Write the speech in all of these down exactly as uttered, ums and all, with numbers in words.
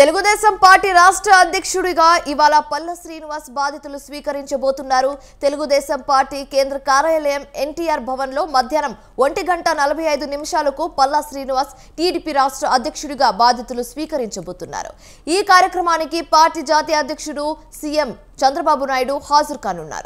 Telugu Desam party రాష్ట్ర అధ్యక్షుడిగా ఇవాళ పల్ల శ్రీనివాస్ బాధ్యతలు స్వీకరించబోతున్నారు. తెలుగుదేశం పార్టీ కేంద్ర కార్యాలయం ఎన్టీఆర్ భవన్ లో మధ్యాహ్నం ఒంటి గంట నలభై ఐదు నిమిషాలకు పల్ల శ్రీనివాస్ టీడీపీ రాష్ట్ర అధ్యక్షుడిగా బాధ్యతలు స్వీకరించబోతున్నారు. ఈ కార్యక్రమానికి పార్టీ జాతీయ అధ్యక్షుడు సీఎం చంద్రబాబు నాయుడు హాజరు కానున్నారు.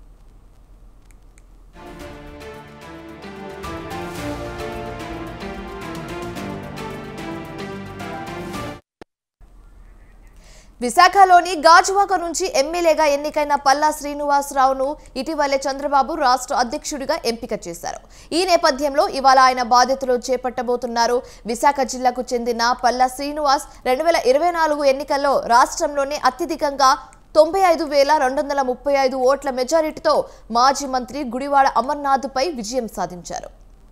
విశాఖలోని గాజువాక నుంచి ఎమ్మెల్యేగా ఎన్నికైన పల్లా శ్రీనివాసరావును ఇటీవలే చంద్రబాబు రాష్ట్ర అధ్యక్షుడిగా ఎంపిక చేశారు. ఈ నేపథ్యంలో ఇవాళ ఆయన బాధ్యతలు చేపట్టబోతున్నారు. విశాఖ జిల్లాకు చెందిన పల్లా శ్రీనివాస్ రెండు వేల ఇరవై నాలుగు ఎన్నికల్లో రాష్ట్రంలోనే అత్యధికంగా తొంభై ఐదు వేల రెండు వందల ముప్పై ఐదు ఓట్ల మెజారిటీతో మాజీ మంత్రి గుడివాడ అమర్నాథ్పై విజయం సాధించారు.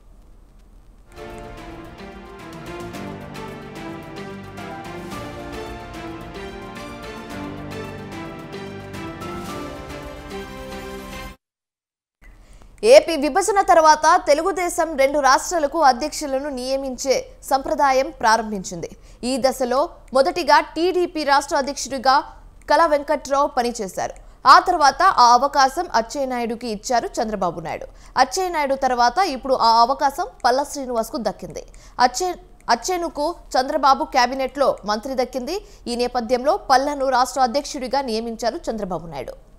ఏపీ విభజన తర్వాత తెలుగుదేశం రెండు రాష్ట్రాలకు అధ్యక్షులను నియమించే సంప్రదాయం ప్రారంభించింది. ఈ దశలో మొదటిగా టీడీపీ రాష్ట్ర అధ్యక్షుడిగా కళా వెంకట్రావు పనిచేశారు. ఆ తర్వాత ఆ అవకాశం అచ్చెన్నాయుడుకి ఇచ్చారు చంద్రబాబు నాయుడు. అచ్చెన్నాయుడు తర్వాత ఇప్పుడు ఆ అవకాశం పల్ల శ్రీనివాస్కు దక్కింది. అచ్చే అచ్చెనుకు చంద్రబాబు కేబినెట్లో మంత్రి దక్కింది. ఈ నేపథ్యంలో పల్లను రాష్ట్ర అధ్యక్షుడిగా నియమించారు చంద్రబాబు నాయుడు.